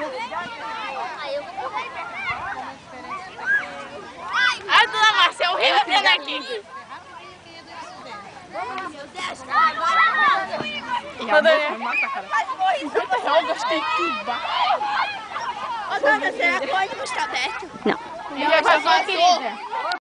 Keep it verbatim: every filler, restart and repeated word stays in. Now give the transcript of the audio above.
Ai, dona Márcia, é horrível vendo aqui. Meu Deus, agora vai matar, cara. cinquenta reais eu gastei tudo. Ô, dona, será que o ônibus está aberto? Não. E eu já vou, querida.